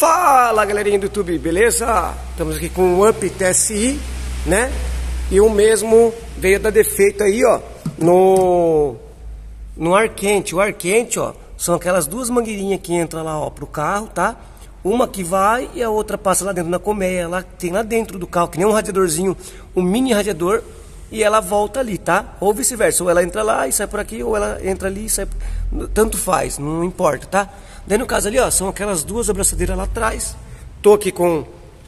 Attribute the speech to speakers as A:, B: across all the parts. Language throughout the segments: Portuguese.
A: Fala, galerinha do YouTube, beleza? Estamos aqui com o Up TSI, né? E o mesmo veio dar defeito aí, ó, no ar quente. O ar quente, ó, são aquelas duas mangueirinhas que entram lá, ó, pro carro, tá? Uma que vai e a outra passa lá dentro na colmeia, lá tem lá dentro do carro, que nem um radiadorzinho, um mini radiador, e ela volta ali, tá? Ou vice-versa, ou ela entra lá e sai por aqui, ou ela entra ali e sai, tanto faz, não importa, tá? Daí no caso ali, ó, são aquelas duas abraçadeiras lá atrás. Tô aqui com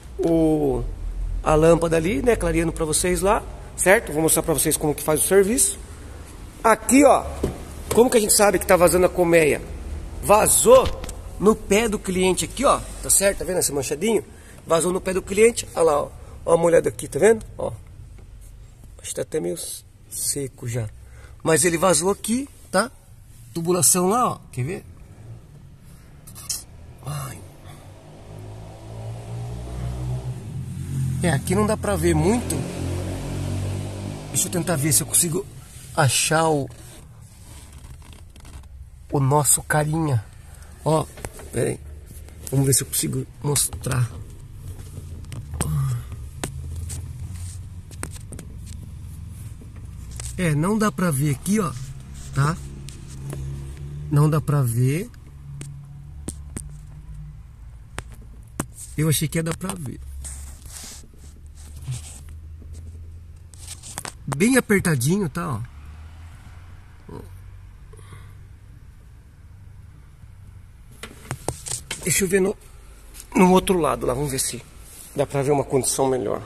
A: a lâmpada ali, né, clareando pra vocês lá, certo? Vou mostrar pra vocês como que faz o serviço. Aqui, ó, como que a gente sabe que tá vazando a colmeia? Vazou no pé do cliente aqui, ó, tá certo? Tá vendo esse manchadinho? Vazou no pé do cliente, olha lá, ó, ó uma olhada aqui, tá vendo? Ó, acho que tá até meio seco já. Mas ele vazou aqui, tá? Tubulação lá, ó, quer ver? Ai. É, aqui não dá pra ver muito. Deixa eu tentar ver se eu consigo achar o nosso carinha. Ó, pera aí. Vamos ver se eu consigo mostrar. É, não dá pra ver aqui, ó, tá? Não dá pra ver. Eu achei que ia dar pra ver. Bem apertadinho, tá, ó. Deixa eu ver no outro lado lá, vamos ver se dá pra ver uma condição melhor.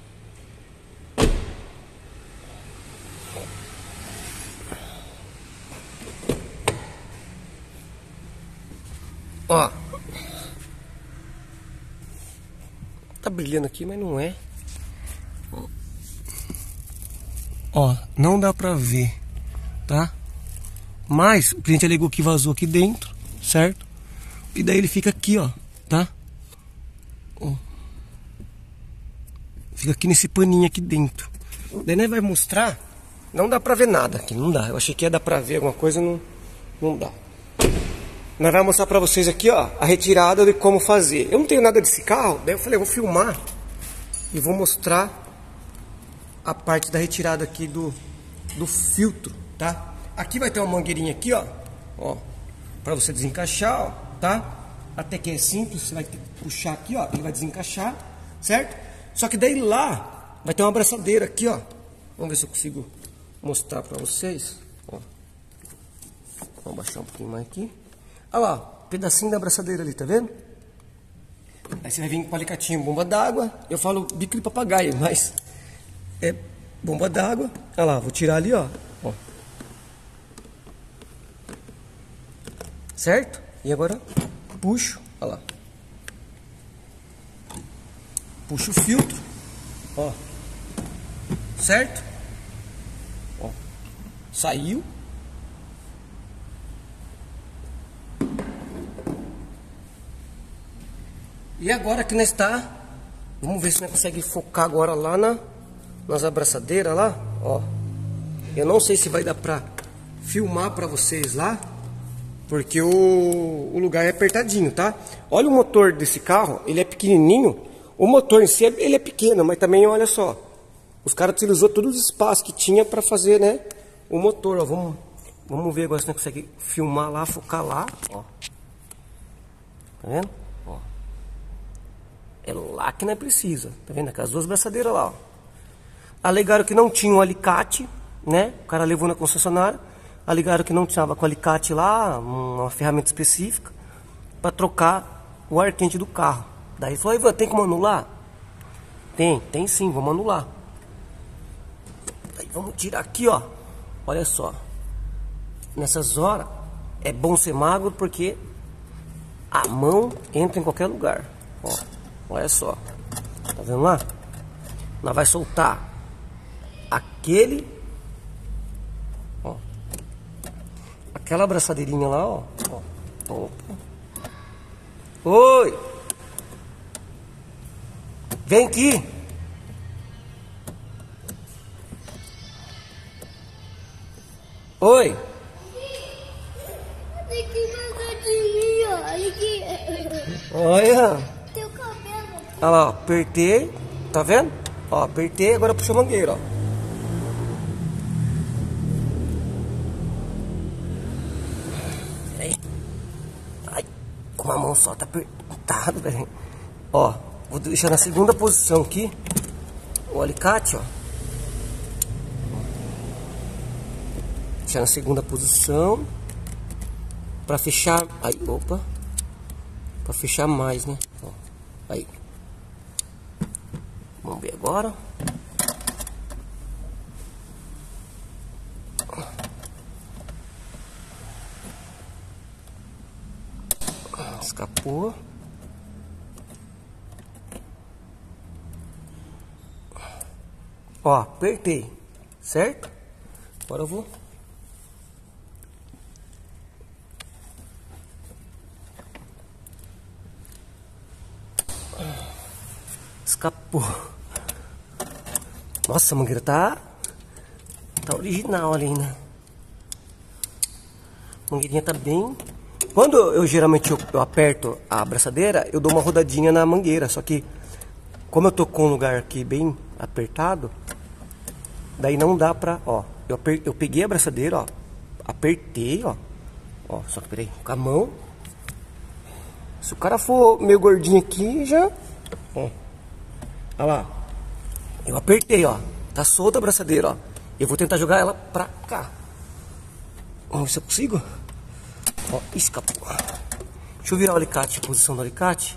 A: Ó. Tá brilhando aqui, mas não é. Ó, não dá pra ver, tá? Mas o cliente alegou que vazou aqui dentro, certo? E daí ele fica aqui, ó, tá? Ó. Fica aqui nesse paninho aqui dentro. Daí nós vai mostrar. Não dá pra ver nada aqui, não dá. Eu achei que ia dar pra ver alguma coisa, não dá. Nós vamos mostrar pra vocês aqui, ó, a retirada de como fazer. Eu não tenho nada desse carro, daí eu falei, eu vou filmar e vou mostrar a parte da retirada aqui do filtro, tá? Aqui vai ter uma mangueirinha aqui, ó, pra você desencaixar, ó, tá? Até que é simples, você vai ter que puxar aqui, ó, ele vai desencaixar, certo? Só que daí lá vai ter uma abraçadeira aqui, ó. Vamos ver se eu consigo mostrar pra vocês, ó. Vamos baixar um pouquinho mais aqui. Olha lá, pedacinho da abraçadeira ali, tá vendo? Aí você vai vir com o alicatinho, bomba d'água. Eu falo bico de papagaio, mas é bomba d'água. Olha lá, vou tirar ali, ó. Certo? E agora puxo, olha lá. Puxo o filtro, ó. Certo? Ó. Saiu. E agora que nós está, vamos ver se nós consegue focar agora lá nas abraçadeiras lá, ó. Eu não sei se vai dar pra filmar pra vocês lá, porque o lugar é apertadinho, tá? Olha o motor desse carro, ele é pequenininho. O motor em si, ele é pequeno, mas também, olha só, os caras utilizou todos os espaços que tinha pra fazer, né, o motor, ó. Vamos ver agora se nós consegue filmar lá, focar lá, ó. Tá vendo? É lá que não precisa, tá vendo? Aquelas duas braçadeiras lá, ó. Alegaram que não tinha um alicate, né? O cara levou na concessionária. Alegaram que não tinha com alicate lá, uma ferramenta específica, para trocar o ar quente do carro. Daí falou, Ivan, tem como anular? Tem sim, vamos anular. Aí vamos tirar aqui, ó. Olha só. Nessas horas, é bom ser magro porque a mão entra em qualquer lugar, ó. Olha só, tá vendo lá? Nós vai soltar aquela abraçadeirinha lá, ó. Opa. Oi! Vem aqui! Oi!
B: Tem que mandar de mim, ó. olha aqui.
A: Olha.
B: Teu cabelo.
A: Olha lá, ó, apertei. Tá vendo? Ó, apertei, agora puxa a mangueira, ó. Peraí. Ai, com a mão só tá apertado, velho. Ó, vou deixar na segunda posição aqui o alicate, ó. Deixar na segunda posição pra fechar. Aí, opa. Pra fechar mais, né? Ó, aí. Vamos ver agora. Escapou. Ó, apertei, certo? Agora eu vou. Escapou. Nossa, a mangueira tá original ali, né? A mangueirinha tá bem. Quando eu geralmente eu aperto a abraçadeira, eu dou uma rodadinha na mangueira. Só que como eu tô com um lugar aqui bem apertado, daí não dá pra, ó. Eu peguei a abraçadeira, ó. Apertei, ó. Ó, só que peraí, com a mão. Se o cara for meio gordinho aqui, já. Ó. Olha lá. Eu apertei, ó. Tá solta a abraçadeira, ó. Eu vou tentar jogar ela pra cá. Vamos ver se eu consigo. Ó, escapou. Deixa eu virar o alicate, a posição do alicate.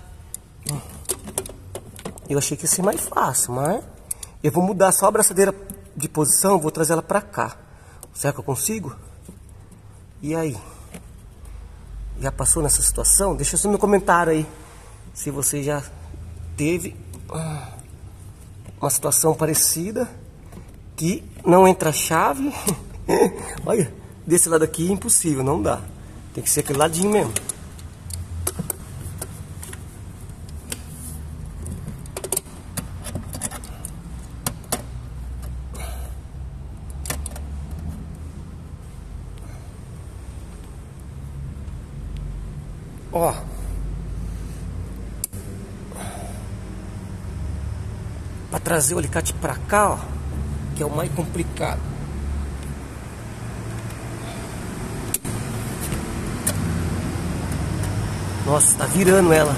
A: Eu achei que ia ser mais fácil, mas eu vou mudar só a abraçadeira de posição, vou trazer ela pra cá. Será que eu consigo? E aí? Já passou nessa situação? Deixa isso no comentário aí, se você já teve uma situação parecida, que não entra a chave. Olha, desse lado aqui é impossível, não dá. Tem que ser aquele ladinho mesmo. Ó. Para trazer o alicate para cá, ó, que é o mais complicado. Nossa, tá virando ela.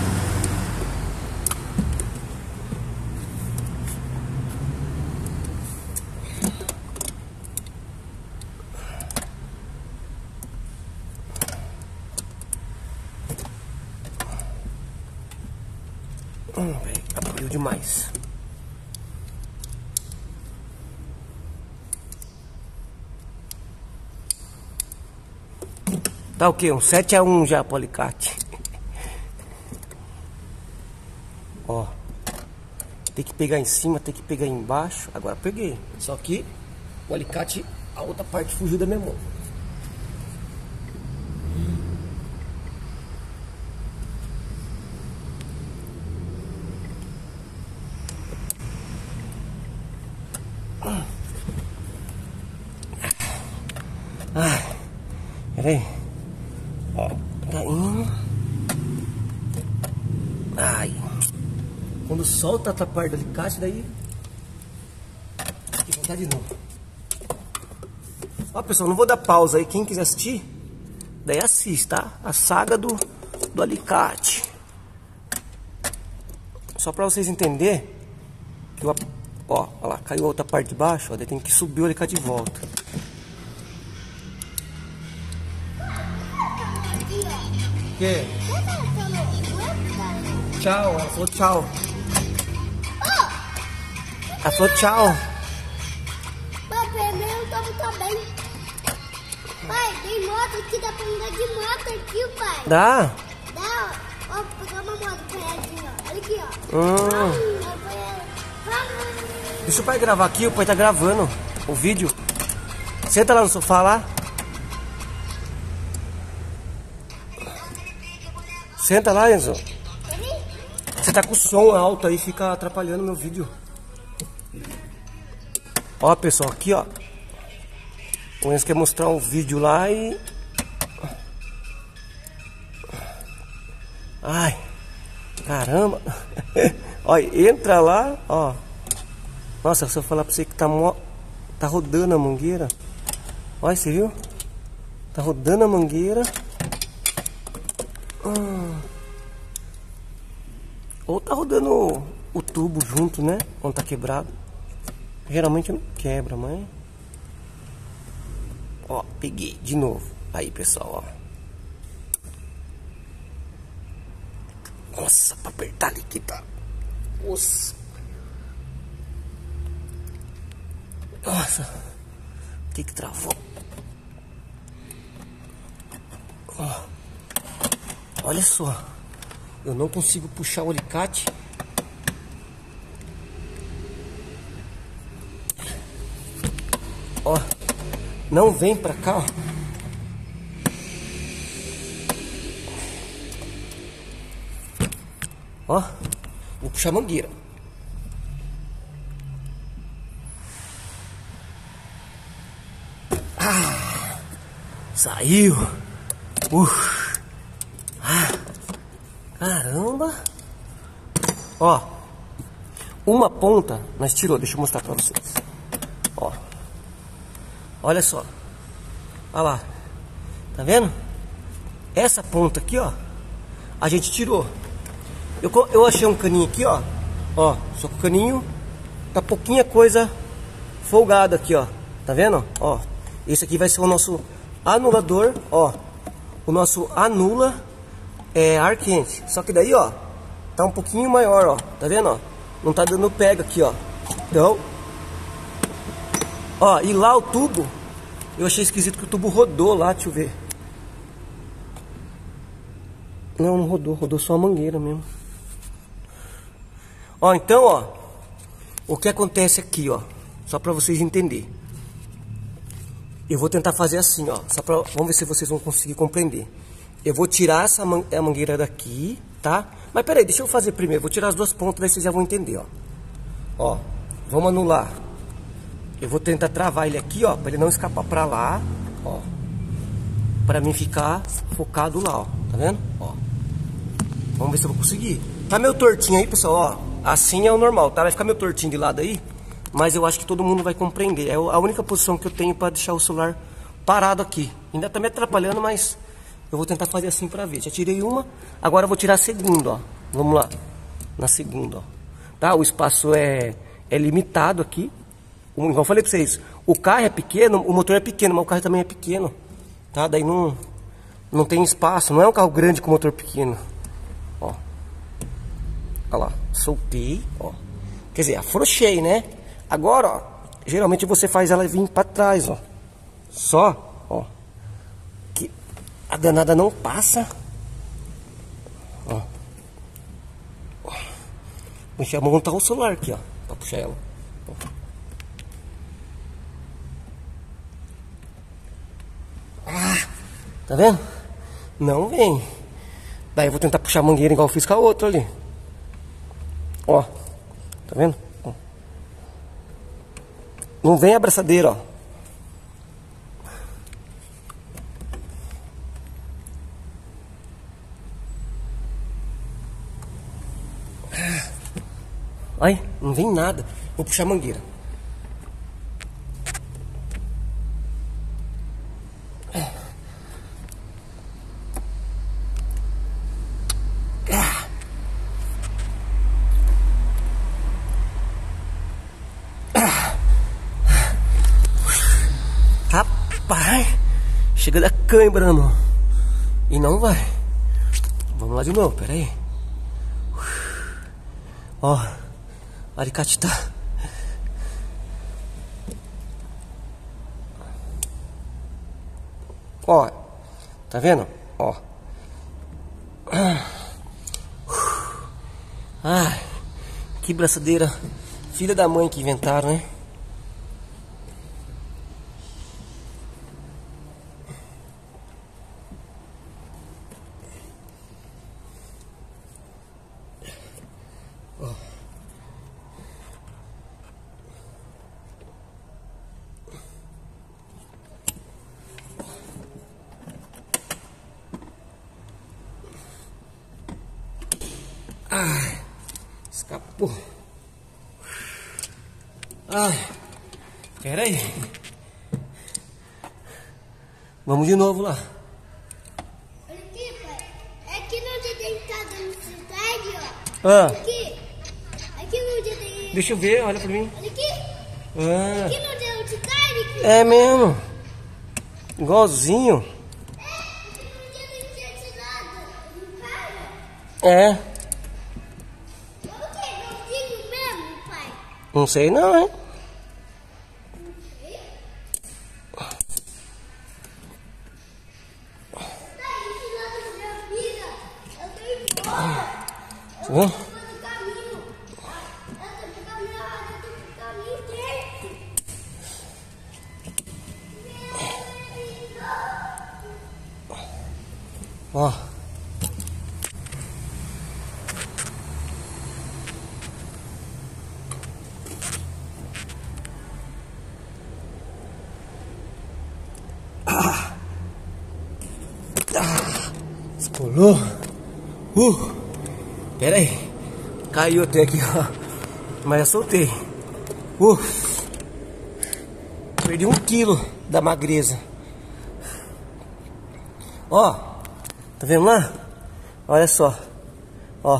A: Velho, abriu demais. Tá o quê? Um 7-1 já pro alicate. Ó. Tem que pegar em cima, tem que pegar embaixo. Agora peguei. Só que o alicate, a outra parte fugiu da minha mão. Ai, peraí. Ó, tá indo. Ai. Quando solta a parte do alicate, daí tem que voltar de novo. Ó, pessoal, não vou dar pausa aí. Quem quiser assistir, daí assiste, tá? A saga do alicate. Só pra vocês entenderem que ó, olha lá, caiu a outra parte de baixo, ó, daí tem que subir o alicate de volta. O quê? Tchau, ela falou tchau. Ela falou tchau.
B: Pai, primeiro tá bem. Pai, tem moto aqui, dá pra andar de moto aqui, pai.
A: Dá?
B: Dá, ó. Vou pegar uma moto pra ela aqui, ó. Olha aqui, ó.
A: Deixa o pai gravar aqui, o pai tá gravando o vídeo. Senta lá no sofá lá. Senta lá, Enzo. Você tá com o som alto aí, fica atrapalhando meu vídeo. Ó, pessoal, aqui, ó. O Enzo quer mostrar um vídeo lá e... Ai, caramba. Olha, entra lá, ó. Nossa, se eu falar pra você que tá rodando a mangueira. Olha, você viu? Tá rodando a mangueira. Ou tá rodando o tubo junto, né? Quando tá quebrado. Geralmente não quebra, mas... Ó, peguei de novo. Aí, pessoal, ó. Nossa, pra apertar ali que tá. Nossa. O que travou? Ó. Olha só. Eu não consigo puxar o alicate. Ó. Não vem pra cá, ó. Ó. Vou puxar a mangueira. Ah. Saiu. Caramba. Ó. Uma ponta nós tirou. Deixa eu mostrar pra vocês. Ó. Olha só. Olha lá. Tá vendo? Essa ponta aqui, ó. A gente tirou. Eu achei um caninho aqui, ó. Ó. Só que o caninho tá pouquinha coisa folgada aqui, ó. Tá vendo? Ó. Esse aqui vai ser o nosso anulador, ó. O nosso anula ar quente. Só que daí, ó, tá um pouquinho maior, ó. Tá vendo, ó? Não tá dando pega aqui, ó. Então, ó, e lá o tubo, eu achei esquisito que o tubo rodou lá, deixa eu ver. Não, não rodou, rodou só a mangueira mesmo. Ó, então, ó, o que acontece aqui, ó, só pra vocês entenderem. Eu vou tentar fazer assim, ó, só pra, vamos ver se vocês vão conseguir compreender. Eu vou tirar essa mangueira daqui, tá? Mas peraí, deixa eu fazer primeiro, vou tirar as duas pontas, daí vocês já vão entender, ó. Ó, vamos anular. Eu vou tentar travar ele aqui, ó, pra ele não escapar pra lá, ó. Pra mim ficar focado lá, ó, tá vendo? Ó. Vamos ver se eu vou conseguir. Tá meio tortinho aí, pessoal, ó. Assim é o normal, tá? Vai ficar meio tortinho de lado aí. Mas eu acho que todo mundo vai compreender. É a única posição que eu tenho para deixar o celular parado aqui. Ainda tá me atrapalhando, mas eu vou tentar fazer assim para ver. Já tirei uma, agora eu vou tirar a segunda, ó. Vamos lá. Na segunda, ó. Tá? O espaço é limitado aqui. Igual eu falei para vocês, o carro é pequeno, o motor é pequeno, mas o carro também é pequeno. Tá? Daí não tem espaço, não é um carro grande com motor pequeno. Ó. Olha lá, soltei, ó. Quer dizer, afrouxei, né? Agora, ó, geralmente você faz ela vir para trás, ó. Só, ó, que a danada não passa. Ó. Vou montar o celular aqui, ó, para puxar ela. Ó. Ah, tá vendo? Não vem. Daí eu vou tentar puxar a mangueira igual eu fiz com a outra ali. Ó, tá vendo? Ó. Não vem a abraçadeira, ó. Ai, não vem nada. Vou puxar a mangueira. Rapaz, chega da cãibra, mano. E não vai. Vamos lá de novo, pera aí. Ó, o alicate tá. Ó, tá vendo? Ó. Ai, que braçadeira. Filha da mãe que inventaram, né? Ai, escapou. Ai, pera aí. Vamos de novo lá.
B: Olha aqui, pai. Aqui onde tem que estar dando cidade, ó.
A: Ah.
B: Aqui onde tem...
A: Deixa eu ver, olha pra mim.
B: Olha aqui.
A: Ah.
B: Aqui onde tem cidade.
A: É mesmo. Igualzinho.
B: Aqui onde tem cidade. Não cara.
A: É.
B: Olha o que? Igualzinho mesmo, pai.
A: Não sei não, hein? Hã? Ó. Pulou. Pera aí. Caiu até aqui, ó. Mas eu soltei. Perdi 1 quilo da magreza. Ó. Tá vendo lá? Olha só. Ó.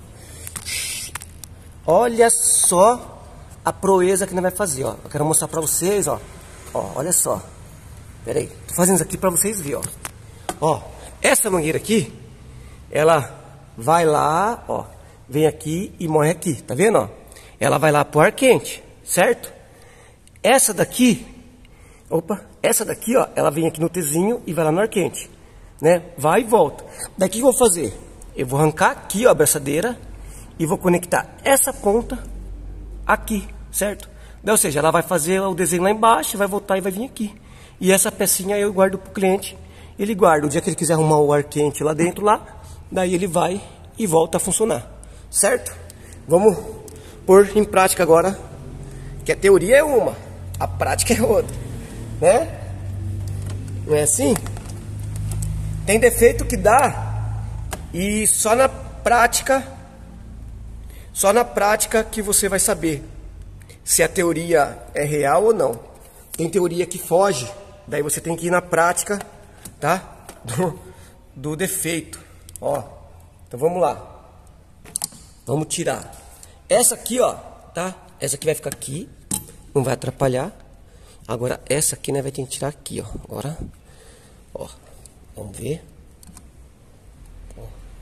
A: Olha só a proeza que nós vai fazer, ó. Eu quero mostrar pra vocês, ó. Ó, olha só. Pera aí. Tô fazendo isso aqui pra vocês verem, ó. Ó. Essa mangueira aqui, ela vai lá, ó. Vem aqui e morre aqui, tá vendo, ó? Ela vai lá pro ar quente, certo? Essa daqui, essa daqui, ó, ela vem aqui no Tzinho e vai lá no ar quente, né? Vai e volta. Daqui o que eu vou fazer? Eu vou arrancar aqui, ó, a abraçadeira e vou conectar essa ponta aqui, certo? Ou seja, ela vai fazer o desenho lá embaixo, vai voltar e vai vir aqui. E essa pecinha eu guardo pro cliente. Ele guarda, o dia que ele quiser arrumar o ar quente lá dentro, lá, daí ele vai e volta a funcionar, certo? Vamos pôr em prática agora, que a teoria é uma, a prática é outra, né? Não é assim? Tem defeito que dá e só na prática que você vai saber se a teoria é real ou não. Tem teoria que foge, daí você tem que ir na prática, tá? Do defeito, ó. Então vamos lá. Vamos tirar essa aqui, ó, tá? Essa aqui vai ficar aqui, não vai atrapalhar. Agora essa aqui, né, vai ter que tirar aqui, ó. Agora, ó, vamos ver. Ó.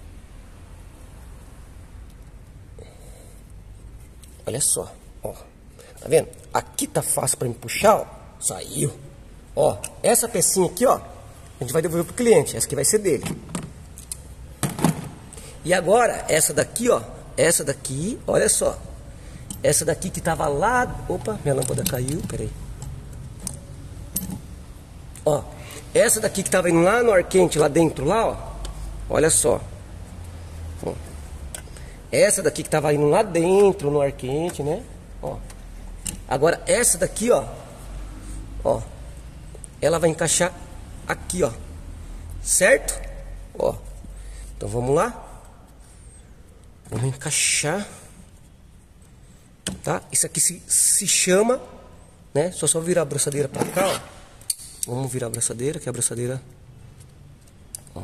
A: Olha só, ó. Tá vendo? Aqui tá fácil para me puxar, ó. Saiu. Ó, essa pecinha aqui, ó, a gente vai devolver pro cliente. Essa aqui vai ser dele. E agora, essa daqui, ó. Essa daqui, olha só. Essa daqui que tava lá... Opa, minha lâmpada caiu, peraí. Ó, essa daqui que tava indo lá no ar quente, lá dentro, lá, ó. Olha só. Ó. Essa daqui que tava indo lá dentro, no ar quente, né? Ó. Agora, essa daqui, ó. Ó. Ela vai encaixar aqui, ó. Certo? Ó. Então, vamos lá. Vamos encaixar, tá? Isso aqui se chama, né? Só virar a abraçadeira pra cá, ó. Vamos virar a abraçadeira, que a abraçadeira, ó.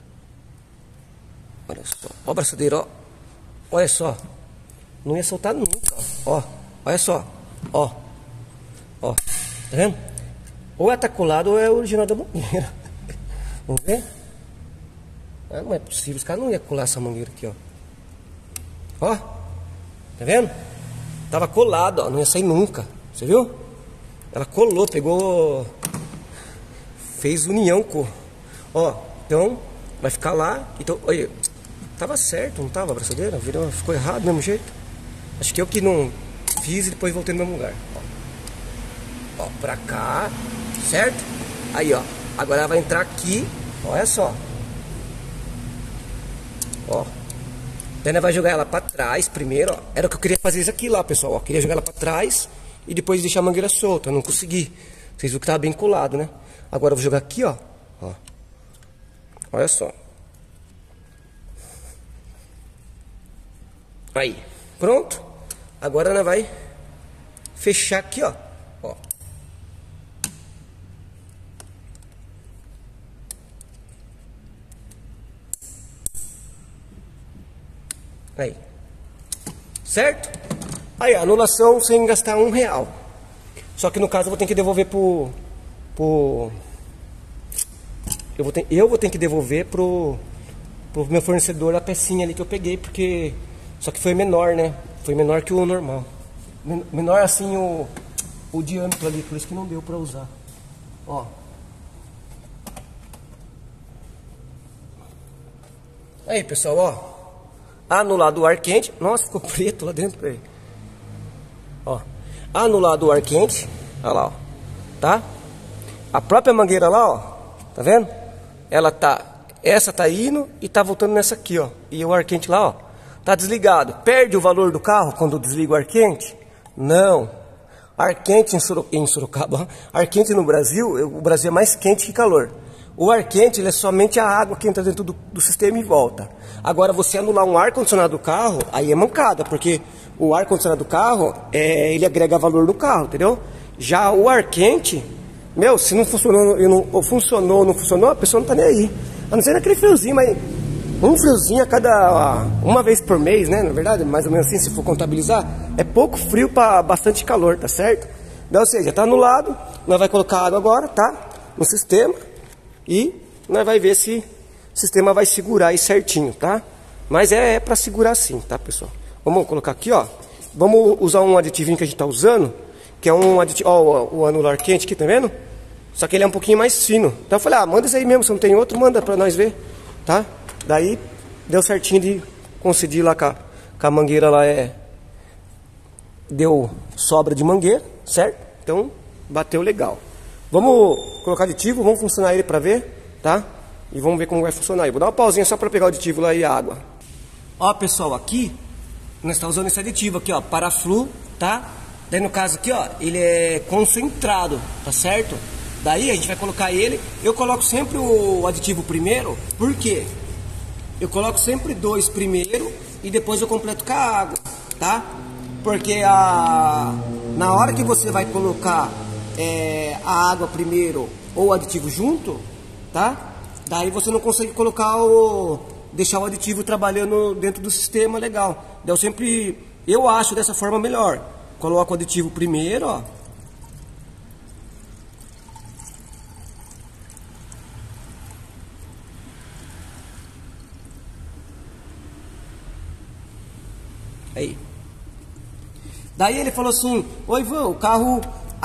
A: Olha só, ó a abraçadeira, ó. Olha só, não ia soltar nunca, ó. Olha só, ó. Ó, tá vendo? Ou é tá colado ou é o original da mangueira. Vamos ver? Ah, não é possível, os caras não iam colar essa mangueira aqui, ó. Ó, tá vendo? Tava colado, ó, não ia sair nunca. Você viu? Ela colou, pegou, fez união com. Ó, então vai ficar lá. Então, olha, tava certo, não tava a abraçadeira? Virou, ficou errado do mesmo jeito. Acho que eu que não fiz e depois voltei no mesmo lugar. Ó, pra cá, certo? Aí, ó, agora ela vai entrar aqui. Olha só. Ó. Daí vai jogar ela pra trás primeiro, ó. Era o que eu queria fazer isso aqui lá, pessoal, ó. Queria jogar ela pra trás e depois deixar a mangueira solta. Eu não consegui. Vocês viram que tava bem colado, né? Agora eu vou jogar aqui, ó. Ó. Olha só. Aí, pronto. Agora nós vai fechar aqui, ó. Ó. Aí. Certo? Aí, anulação sem gastar R$1. Só que no caso eu vou ter que devolver eu vou ter que devolver pro meu fornecedor a pecinha ali que eu peguei, porque só que foi menor, né? Foi menor que o normal. Menor assim o diâmetro ali, por isso que não deu pra usar. Ó. Aí, pessoal, ó. Anulado o ar quente. Nossa, ficou preto lá dentro, velho. Ó. Anulado o ar quente. Olha lá, ó. Tá? A própria mangueira lá, ó. Tá vendo? Ela tá... Essa tá indo e tá voltando nessa aqui, ó. E o ar quente lá, ó. Tá desligado. Perde o valor do carro quando desliga o ar quente? Não. Ar quente em Sorocaba. Ar quente no Brasil, o Brasil é mais quente que calor. O ar quente ele é somente a água que entra dentro do sistema e volta. Agora, você anular um ar-condicionado do carro, aí é mancada, porque o ar-condicionado do carro, ele agrega valor no carro, entendeu? Já o ar quente, meu, se não funcionou, ou funcionou ou não funcionou, a pessoa não tá nem aí. A não ser naquele friozinho, mas um friozinho a cada... uma vez por mês, né? Na verdade, mais ou menos assim, se for contabilizar, é pouco frio para bastante calor, tá certo? Então, ou seja, tá anulado, nós vai colocar água agora, tá? No sistema. E nós vai ver se o sistema vai segurar aí certinho, tá? Mas é para segurar sim, tá, pessoal? Vamos colocar aqui, ó. Vamos usar um aditivinho que a gente tá usando, que é um aditivo, ó, o anular quente aqui, tá vendo? Só que ele é um pouquinho mais fino. Então eu falei, manda isso aí mesmo, se não tem outro, manda pra nós ver, tá? Daí deu certinho de conseguir lá com a mangueira lá, deu sobra de mangueira, certo? Então bateu legal. Vamos colocar aditivo, vamos funcionar ele pra ver, tá? E vamos ver como vai funcionar aí. Vou dar uma pausinha só pra pegar o aditivo lá e a água. Ó, pessoal, aqui nós estamos usando esse aditivo aqui, ó, Paraflu, tá? Daí no caso aqui, ó, ele é concentrado, tá certo? Daí a gente vai colocar ele. Eu coloco sempre o aditivo primeiro, por quê? Eu coloco sempre 2 primeiro e depois eu completo com a água, tá? Porque na hora que você vai colocar a água primeiro ou o aditivo junto, tá? Daí você não consegue colocar deixar o aditivo trabalhando dentro do sistema legal. Daí eu acho dessa forma melhor. Coloco o aditivo primeiro, ó. Aí. Daí ele falou assim: oi, Ivan, o carro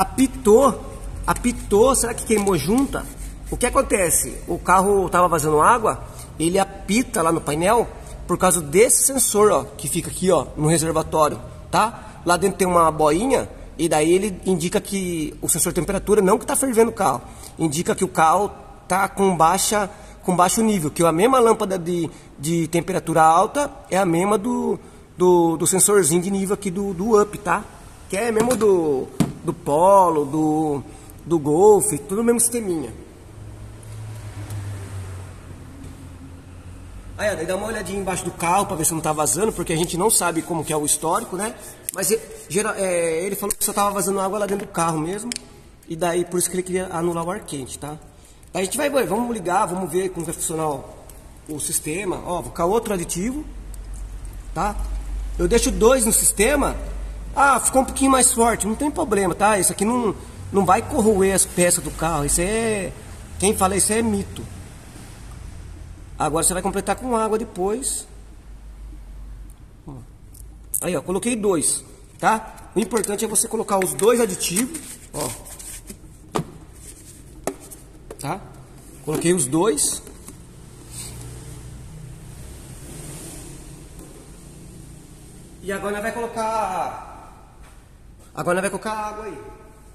A: apitou, será que queimou junta? O que acontece? O carro tava vazando água, ele apita lá no painel por causa desse sensor, ó, que fica aqui, ó, no reservatório, tá? Lá dentro tem uma boinha e daí ele indica que o sensor de temperatura, não que tá fervendo o carro, indica que o carro tá com baixo nível, que a mesma lâmpada de temperatura alta é a mesma do sensorzinho de nível aqui do up, tá? Que é mesmo do Polo, do Golf, tudo no mesmo sisteminha. Aí, ó, daí dá uma olhadinha embaixo do carro pra ver se não tá vazando, porque a gente não sabe como que é o histórico, né? Mas ele falou que só tava vazando água lá dentro do carro mesmo. E daí, por isso que ele queria anular o ar quente, tá? Daí a gente vamos ligar, vamos ver como vai funcionar o sistema. Ó, vou colocar outro aditivo, tá? Eu deixo 2 no sistema. Ficou um pouquinho mais forte, não tem problema, tá? Isso aqui não vai corroer as peças do carro. Isso quem fala isso é mito. Agora você vai completar com água depois. Aí, ó, coloquei 2, tá? O importante é você colocar os 2 aditivos, ó. Tá? Coloquei os 2. E agora nós vai colocar... Agora nós vai colocar água aí.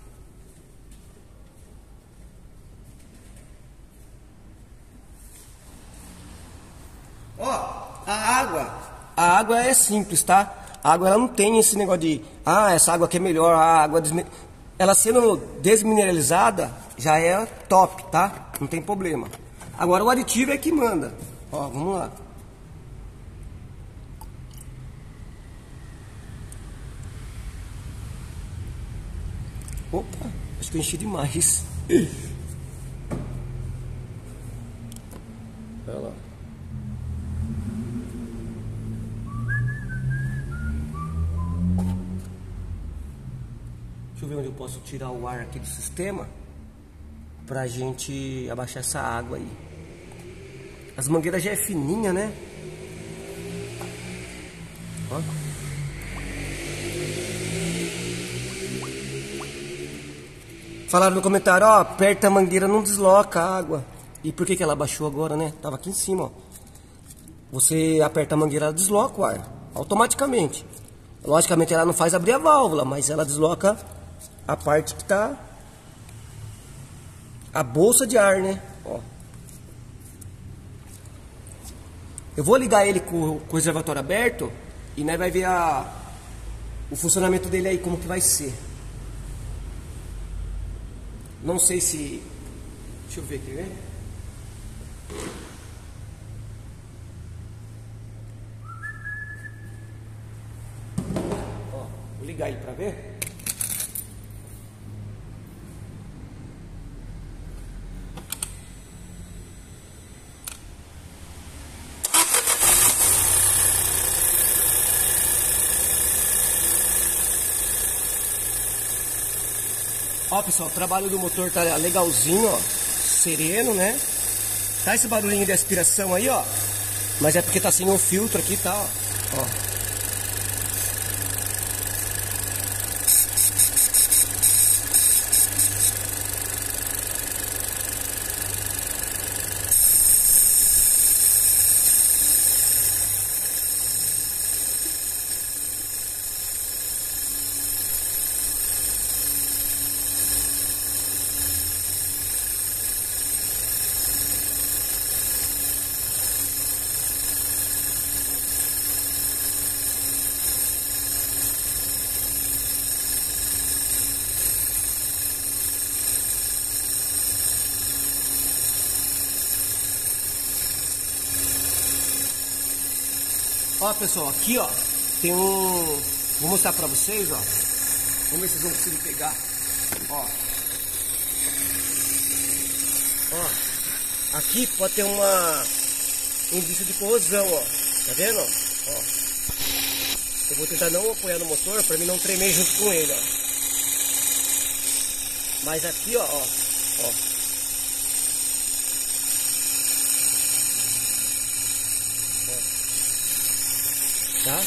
A: Ó, a água é simples, tá? A água ela não tem esse negócio de... essa água aqui é melhor, ela sendo desmineralizada já é top, tá? Não tem problema. Agora o aditivo é que manda. Ó, vamos lá. Opa, acho que eu enchi demais. Olha lá. Deixa eu ver onde eu posso tirar o ar aqui do sistema pra gente abaixar essa água aí. As mangueiras já é fininha, né? Ó. Falaram no comentário, ó, aperta a mangueira, não desloca a água. E por que ela abaixou agora, né? Tava aqui em cima, ó. Você aperta a mangueira, ela desloca o ar, automaticamente. Logicamente ela não faz abrir a válvula, mas ela desloca a parte que tá... a bolsa de ar, né? Ó. Eu vou ligar ele com o reservatório aberto e nós vai ver o funcionamento dele aí, como que vai ser. Não sei se... Deixa eu ver aqui, né? Ó, vou ligar ele pra ver. Ó, pessoal, o trabalho do motor tá legalzinho, ó, sereno, né? Tá esse barulhinho de aspiração aí, ó, mas é porque tá sem o filtro aqui, tá, ó. Ó, pessoal, aqui, ó, tem um... Vou mostrar pra vocês, ó. Vamos ver se vocês vão conseguir pegar. Ó. Ó. Aqui pode ter um indício de corrosão, ó. Tá vendo? Ó. Eu vou tentar não apoiar no motor pra mim não tremer junto com ele, ó. Mas aqui, ó, ó. Tá?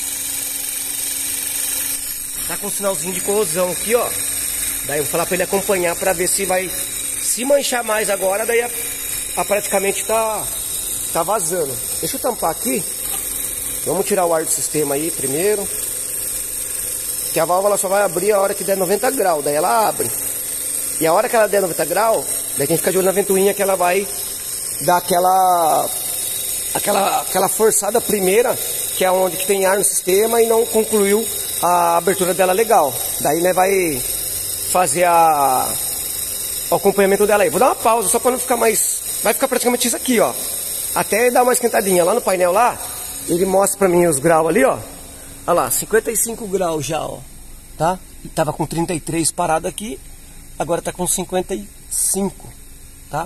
A: Tá com um sinalzinho de corrosão aqui, ó. Daí eu vou falar pra ele acompanhar pra ver se vai se manchar mais agora. Daí praticamente tá vazando. Deixa eu tampar aqui. Vamos tirar o ar do sistema aí primeiro. Que a válvula só vai abrir a hora que der 90 graus. Daí ela abre. E a hora que ela der 90 graus, daí tem que ficar de olho na ventoinha que ela vai dar aquela forçada primeira, que é onde que tem ar no sistema e não concluiu a abertura dela legal. Daí, né, vai fazer o acompanhamento dela aí. Vou dar uma pausa só para não ficar mais... Vai ficar praticamente isso aqui, ó. Até dar uma esquentadinha. Lá no painel lá, ele mostra pra mim os graus ali, ó. Olha lá, 55 graus já, ó. Tá? Tava com 33 parado aqui. Agora tá com 55, tá?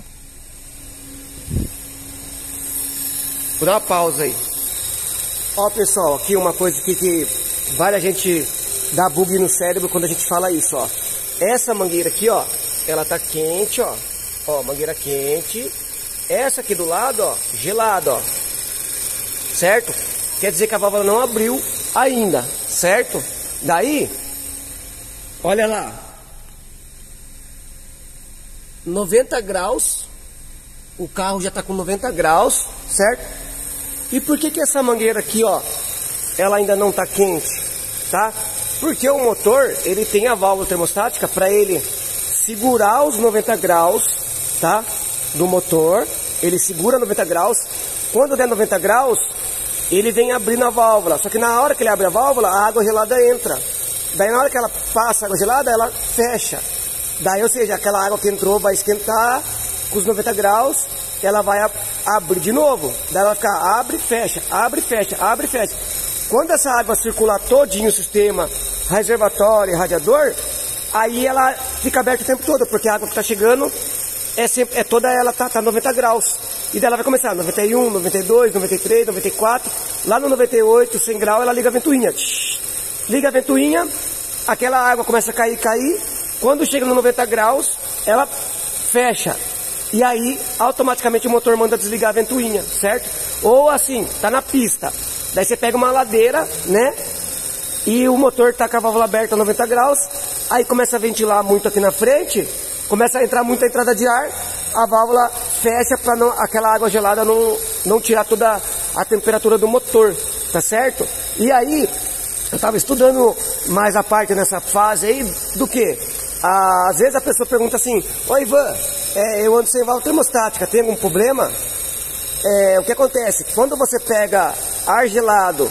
A: Vou dar uma pausa aí. Ó, pessoal, aqui uma coisa que várias gente dá bug no cérebro quando a gente fala isso, ó. Essa mangueira aqui, ó, ela tá quente, ó. Ó, mangueira quente. Essa aqui do lado, ó, gelada, ó. Certo? Quer dizer que a válvula não abriu ainda, certo? Daí, olha lá. 90 graus. O carro já tá com 90 graus, certo? E por que essa mangueira aqui, ó, ela ainda não tá quente, tá? Porque o motor, ele tem a válvula termostática para ele segurar os 90 graus, tá? Do motor, ele segura 90 graus. Quando der 90 graus, ele vem abrindo a válvula. Só que na hora que ele abre a válvula, a água gelada entra. Daí na hora que ela passa a água gelada, ela fecha. Daí, ou seja, aquela água que entrou vai esquentar com os 90 graus, ela vai abrir de novo. Daí ela vai ficar abre, fecha, abre, fecha, abre, fecha. Quando essa água circular todinho o sistema reservatório e radiador, aí ela fica aberta o tempo todo, porque a água que tá chegando toda ela tá 90 graus. E daí ela vai começar 91, 92, 93, 94. Lá no 98, 100 graus, ela liga a ventoinha. Liga a ventoinha, aquela água começa a cair. Quando chega no 90 graus, ela fecha. E aí, automaticamente o motor manda desligar a ventoinha, certo? Ou assim, tá na pista. Daí você pega uma ladeira, né? E o motor tá com a válvula aberta a 90 graus. Aí começa a ventilar muito aqui na frente. Começa a entrar muita entrada de ar. A válvula fecha para aquela água gelada não tirar toda a temperatura do motor, tá certo? E aí, eu tava estudando mais a parte nessa fase aí do que? Às vezes a pessoa pergunta assim: oi Ivan, eu ando sem válvula termostática, tem algum problema? O que acontece? Quando você pega ar gelado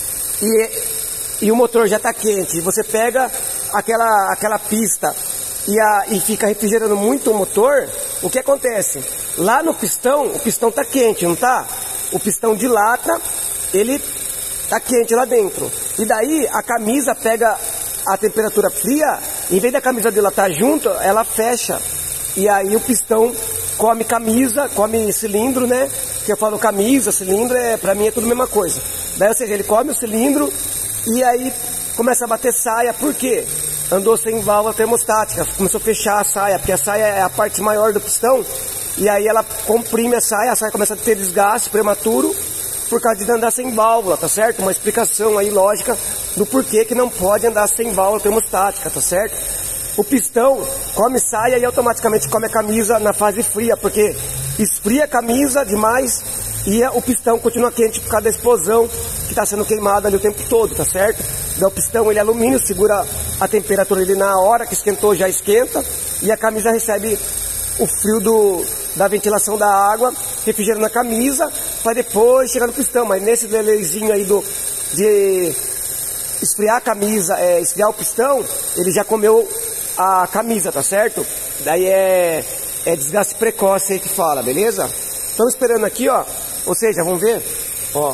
A: e o motor já está quente, você pega aquela pista e fica refrigerando muito o motor, o que acontece? Lá no pistão, o pistão está quente, não está? O pistão dilata, ele está quente lá dentro. E daí a camisa pega a temperatura fria, em vez da camisa dilatar junto, ela fecha. E aí o pistão come camisa, come cilindro, né? Que eu falo camisa, cilindro, pra mim é tudo a mesma coisa. Daí, ou seja, ele come o cilindro e aí começa a bater saia. Por quê? Andou sem válvula termostática, começou a fechar a saia, porque a saia é a parte maior do pistão. E aí ela comprime a saia começa a ter desgaste prematuro por causa de andar sem válvula, tá certo? Uma explicação aí lógica do porquê que não pode andar sem válvula termostática, tá certo? O pistão come saia e automaticamente come a camisa na fase fria, porque esfria a camisa demais e o pistão continua quente por causa da explosão que está sendo queimada ali o tempo todo, tá certo? Então, o pistão ele é alumínio, segura a temperatura dele na hora que esquentou, já esquenta, e a camisa recebe o frio da ventilação da água, refrigerando a camisa, para depois chegar no pistão. Mas nesse delayzinho aí de esfriar a camisa, esfriar o pistão, ele já comeu a camisa, tá certo? Daí é desgaste precoce aí que fala, beleza? Estamos esperando aqui, ó. Ou seja, vamos ver, ó.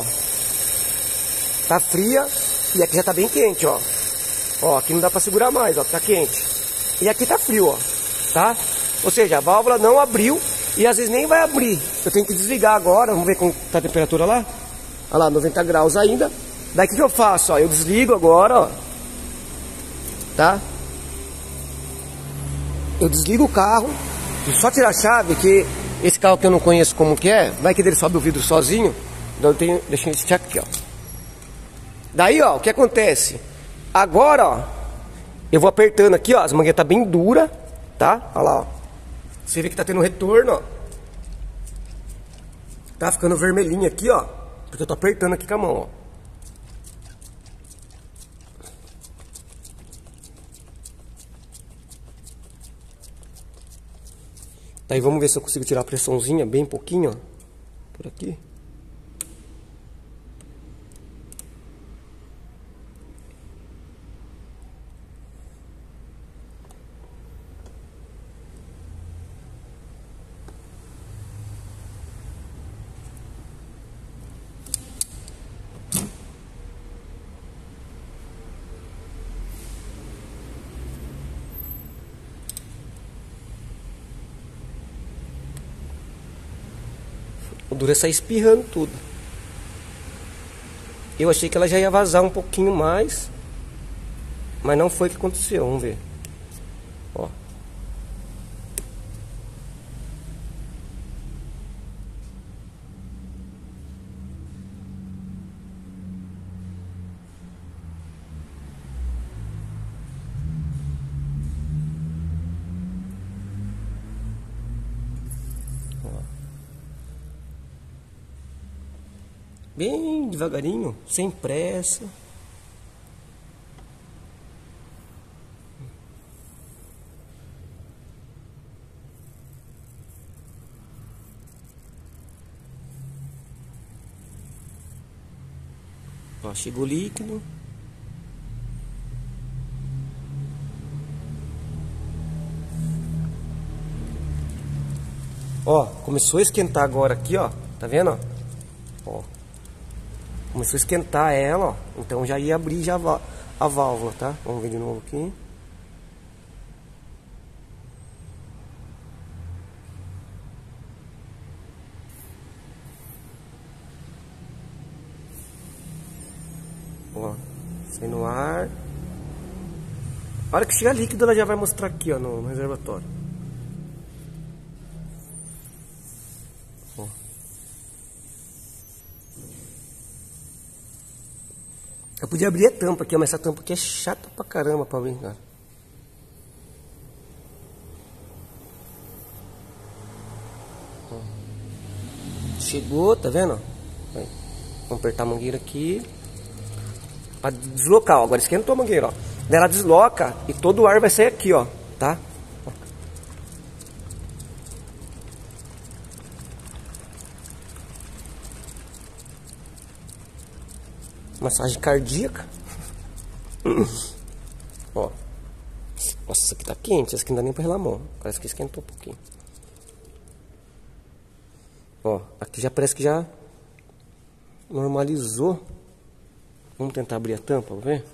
A: Tá fria e aqui já tá bem quente, ó. Ó, aqui não dá pra segurar mais, ó, tá quente. E aqui tá frio, ó, tá? Ou seja, a válvula não abriu e às vezes nem vai abrir. Eu tenho que desligar agora, vamos ver como tá a temperatura lá. Olha lá, 90 graus ainda. Daí o que eu faço, ó? Eu desligo agora, ó. Tá? Eu desligo o carro, só tirar a chave, que esse carro que eu não conheço como que é, vai que ele sobe o vidro sozinho. Então eu tenho, deixa eu esse aqui, ó. Daí, ó, o que acontece? Agora, ó, eu vou apertando aqui, ó, as mangueiras tá bem dura, tá? Olha lá, ó. Você vê que tá tendo retorno, ó. Tá ficando vermelhinho aqui, ó, porque eu tô apertando aqui com a mão, ó. Aí vamos ver se eu consigo tirar a pressãozinha bem pouquinho, ó, por aqui. O duro é sair espirrando tudo. Eu achei que ela já ia vazar um pouquinho mais, mas não foi o que aconteceu. Vamos ver. Ó. Bem devagarinho, sem pressa. Ó, chegou o líquido. Ó, começou a esquentar agora aqui, ó. Tá vendo, ó? Começou a esquentar ela, ó. Então já ia abrir já a válvula, tá? Vamos ver de novo aqui. Ó, sai no ar. A hora que chegar líquido, ela já vai mostrar aqui, ó, no reservatório. Ó. Eu podia abrir a tampa aqui, mas essa tampa aqui é chata pra caramba pra abrir, cara. Ó. Chegou, tá vendo? Aí. Vamos apertar a mangueira aqui. Pra deslocar, ó. Agora esquentou a mangueira, ó. Daí ela desloca e todo o ar vai sair aqui, ó. Tá? Ó. Massagem cardíaca. Ó. Nossa, isso aqui tá quente. Isso aqui não dá nem pra relamar. Parece que esquentou um pouquinho. Ó, aqui já parece que já normalizou. Vamos tentar abrir a tampa, vamos ver?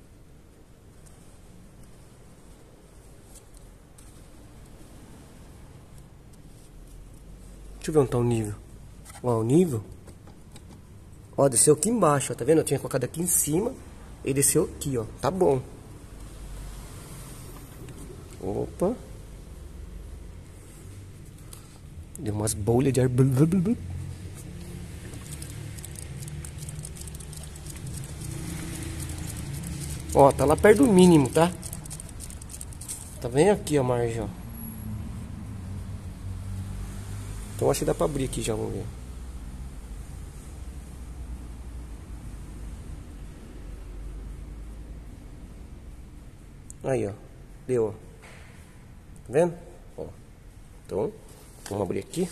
A: Deixa eu ver onde tá o nível. Ó, o nível. Ó, desceu aqui embaixo, ó, tá vendo? Eu tinha colocado aqui em cima e desceu aqui, ó. Tá bom. Opa. Deu umas bolhas de ar. Ó, tá lá perto do mínimo, tá? Tá bem aqui a margem, ó. Então acho que dá pra abrir aqui já, vamos ver. Aí, ó. Deu, ó. Tá vendo? Ó. Então, vamos abrir aqui.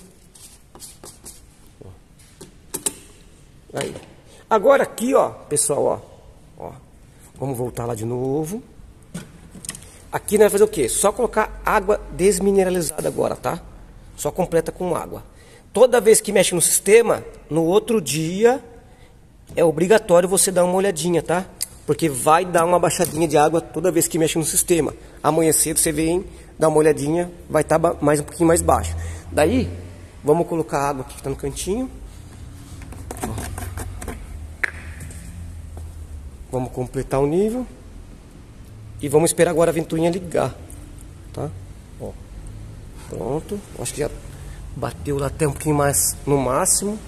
A: Ó. Aí. Agora aqui, ó, pessoal, ó. Ó. Vamos voltar lá de novo. Aqui nós vamos fazer o quê? Só colocar água desmineralizada agora, tá? Só completa com água. Toda vez que mexe no sistema, no outro dia, é obrigatório você dar uma olhadinha, tá? Porque vai dar uma baixadinha de água toda vez que mexe no sistema. Amanhã cedo você vem, dá uma olhadinha, vai estar mais um pouquinho mais baixo. Daí, vamos colocar a água aqui que tá no cantinho. Vamos completar o nível. E vamos esperar agora a ventoinha ligar, tá? Ó. Pronto, acho que já bateu lá até um pouquinho mais no máximo.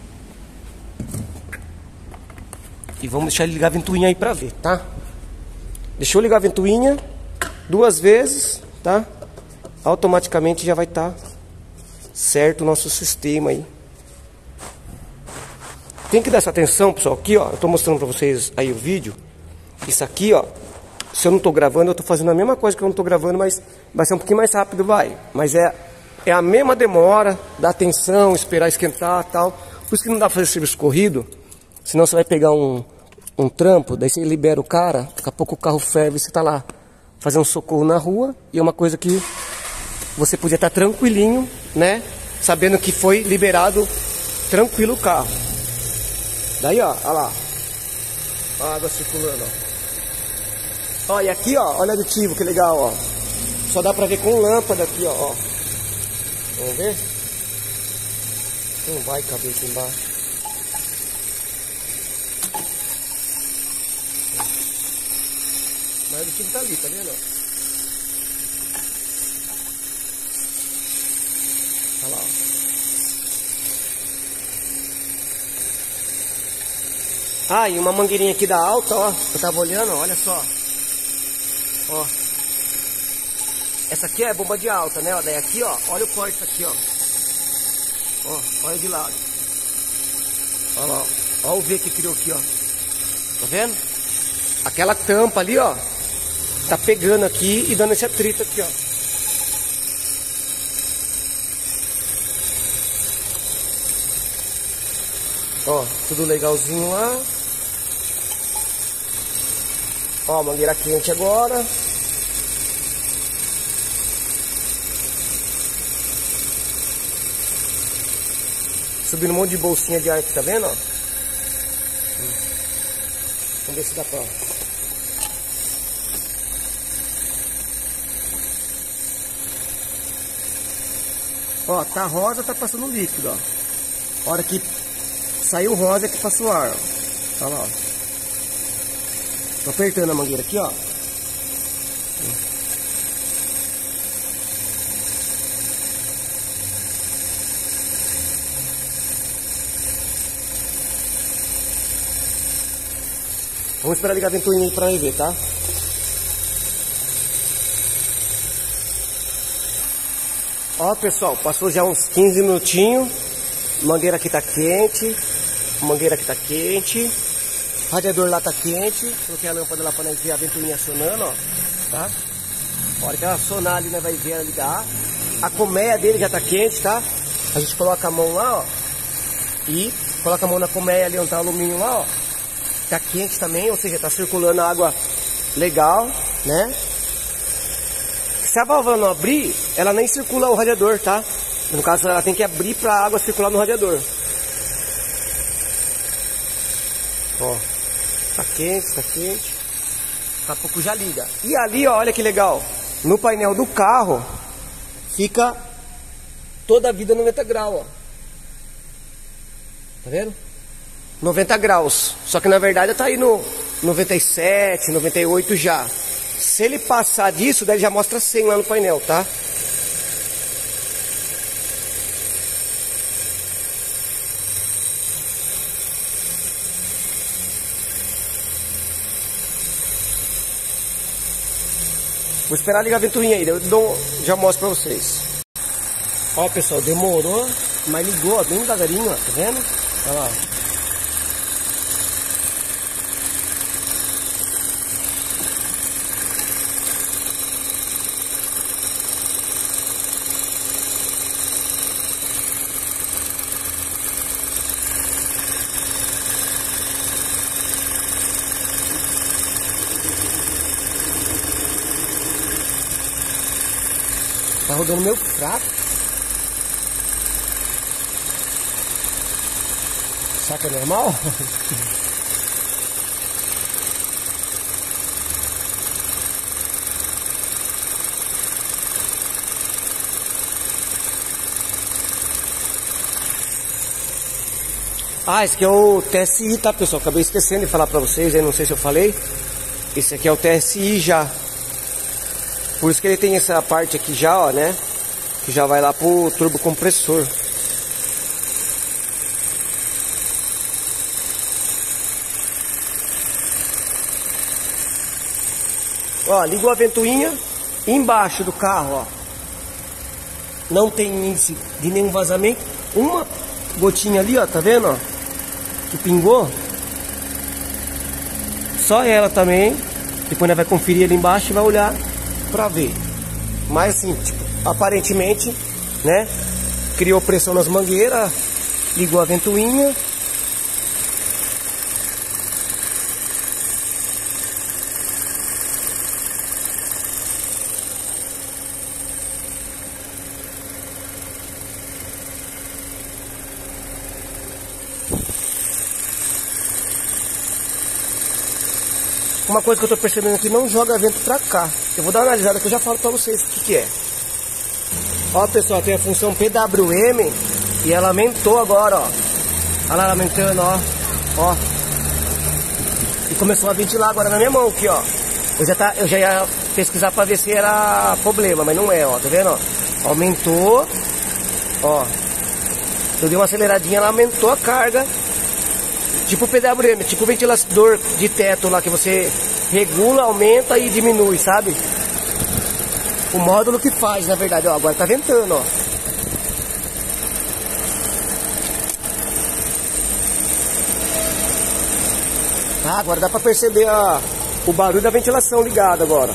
A: E vamos deixar ele ligar a ventoinha aí pra ver, tá? Deixa eu ligar a ventoinha 2 vezes, tá? Automaticamente já vai estar certo o nosso sistema aí. Tem que dar essa atenção, pessoal, aqui, ó. Eu tô mostrando pra vocês aí o vídeo. Isso aqui, ó. Se eu não tô gravando, eu tô fazendo a mesma coisa que eu não tô gravando, mas vai ser um pouquinho mais rápido, vai. Mas é a mesma demora, dá atenção, esperar esquentar e tal. Por isso que não dá pra fazer serviço corrido. Senão você vai pegar um trampo, daí você libera o cara, daqui a pouco o carro ferve e você tá lá fazendo socorro na rua. E é uma coisa que você podia estar tranquilinho, né? Sabendo que foi liberado tranquilo o carro. Daí, ó, olha lá. A água circulando, ó. Ó, e aqui, ó, olha o aditivo, que legal, ó. Só dá pra ver com lâmpada aqui, ó. Vamos ver? Não vai caber aqui embaixo. Mas o aditivo tá ali, tá vendo? Olha lá, ó. Ah, e uma mangueirinha aqui da alta, ó. Eu tava olhando, olha só. Ó. Essa aqui é bomba de alta, né? Ó, daí aqui, ó. Olha o corte aqui, ó. Ó, olha de lado. Olha lá, ó. Olha o V que criou aqui, ó. Tá vendo? Aquela tampa ali, ó. Tá pegando aqui e dando esse atrito aqui, ó. Ó, tudo legalzinho lá. Ó, mangueira quente agora. Subindo um monte de bolsinha de ar aqui, tá vendo? Ó? Vamos ver se dá pra... Ó, tá rosa, tá passando líquido, ó. A hora que saiu rosa é que passa o ar, ó. Tá lá, ó. Tô apertando a mangueira aqui, ó. Vamos esperar ligar a ventoinha aí pra ver, tá? Ó, pessoal, passou já uns 15 minutinhos. Mangueira aqui tá quente. Mangueira aqui tá quente. Radiador lá tá quente. Coloquei a lâmpada lá pra nós ver a ventoinha acionando, ó. Tá? A hora que ela acionar ali, nós vai ver ela ligar. A colmeia dele já tá quente, tá? A gente coloca a mão lá, ó. E coloca a mão na colmeia ali onde tá o alumínio lá, ó. Tá quente também, ou seja, tá circulando água legal, né? Se a válvula não abrir, ela nem circula o radiador, tá? No caso, ela tem que abrir para a água circular no radiador. Ó, tá quente, tá quente. Daqui a pouco já liga. E ali, ó, olha que legal. No painel do carro, fica toda a vida 90 graus, ó. Tá vendo? 90 graus. Só que na verdade tá aí no 97, 98 já. Se ele passar disso, daí já mostra 100 lá no painel, tá? Vou esperar ligar a ventoinha aí, já mostro pra vocês. Ó, pessoal, demorou, mas ligou, ó, bem devagarinho, ó, tá vendo? Olha lá. Tá rodando meu fraco. Será que é normal? Ah, esse aqui é o TSI, tá, pessoal? Acabei esquecendo de falar pra vocês, aí não sei se eu falei. Esse aqui é o TSI já. Por isso que ele tem essa parte aqui já, ó, né? Que já vai lá pro turbo compressor. Ó, ligou a ventoinha. Embaixo do carro, ó, não tem índice de nenhum vazamento. Uma gotinha ali, ó, tá vendo, ó? Que pingou. Só ela também. Depois nós vai conferir ali embaixo e vai olhar pra ver. Mas assim, tipo, aparentemente, né? Criou pressão nas mangueiras, ligou a ventoinha. Uma coisa que eu tô percebendo aqui, não joga vento pra cá. Eu vou dar uma analisada que eu já falo pra vocês o que é. Ó, pessoal, tem a função PWM e ela aumentou agora, ó. Olha lá, aumentando, ó. Ó. E começou a ventilar agora na minha mão aqui, ó. Eu já ia pesquisar pra ver se era problema, mas não é, ó. Tá vendo, ó? Aumentou. Ó. Eu dei uma aceleradinha, ela aumentou a carga. Tipo o PWM, tipo o ventilador de teto lá que você regula, aumenta e diminui, sabe? O módulo que faz, na verdade, ó, agora tá ventando, ó. Ah, agora dá pra perceber o barulho da ventilação ligada agora.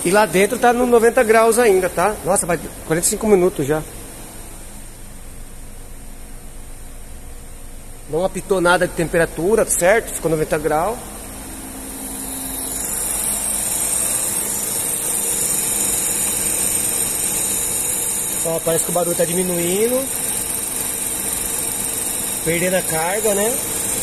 A: E lá dentro tá no 90 graus ainda, tá? Nossa, vai 45 minutos já. Não apitou nada de temperatura, certo? Ficou 90 graus. Ó, parece que o barulho tá diminuindo. Perdendo a carga, né?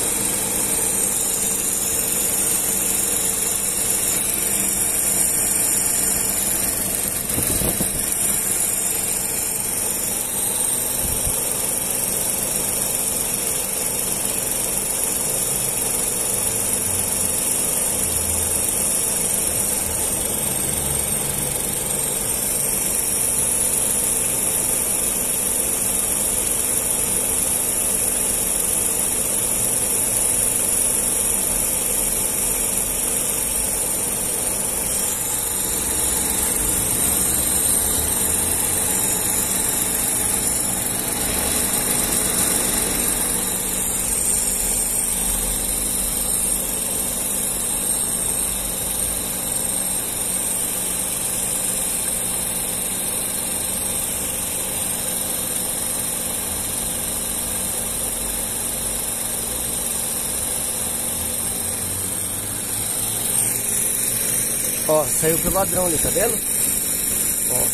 A: Ó, saiu pro ladrão ali, tá vendo? Ó.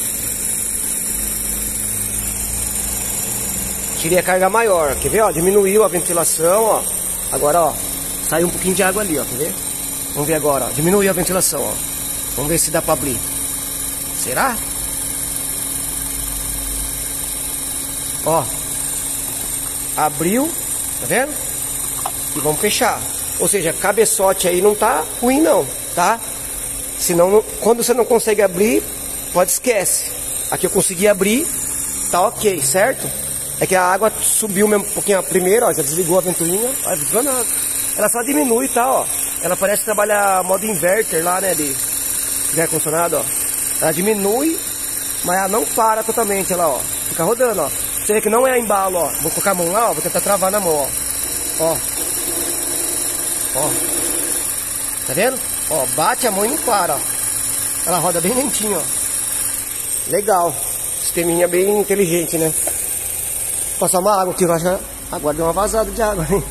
A: Tirei a carga maior, quer ver? Ó, diminuiu a ventilação, ó. Agora, ó, saiu um pouquinho de água ali, ó, quer ver? Vamos ver agora, ó. Diminuiu a ventilação, ó. Vamos ver se dá pra abrir. Será? Ó. Abriu, tá vendo? E vamos fechar. Ou seja, cabeçote aí não tá ruim não, tá? Senão, quando você não consegue abrir, pode esquece. Aqui eu consegui abrir, tá ok, certo? É que a água subiu mesmo um pouquinho primeiro, ó, já desligou a ventoinha. Ela só diminui, tá, ó. Ela parece trabalhar modo inverter lá, né, de ar-condicionado, ó. Ela diminui, mas ela não para totalmente, ela, ó. Fica rodando, ó. Você vê que não é embalo, ó. Vou colocar a mão lá, ó, vou tentar travar na mão, ó. Ó. Ó. Tá vendo? Ó, bate a mão e não para, ó. Ela roda bem lentinho, ó. Legal. Sisteminha bem inteligente, né? Vou passar uma água aqui, eu acho que agora deu uma vazada de água, hein?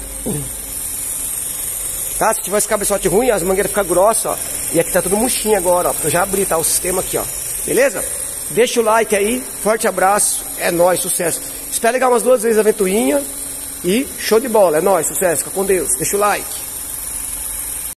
A: Tá? Se tiver esse cabeçote ruim, as mangueiras ficam grossas, ó. E aqui tá tudo murchinho agora, ó. Porque eu já abri, tá? O sistema aqui, ó. Beleza? Deixa o like aí. Forte abraço. É nóis, sucesso. Espera ligar umas 2 vezes a ventoinha. E show de bola. É nóis, sucesso. Fica com Deus. Deixa o like.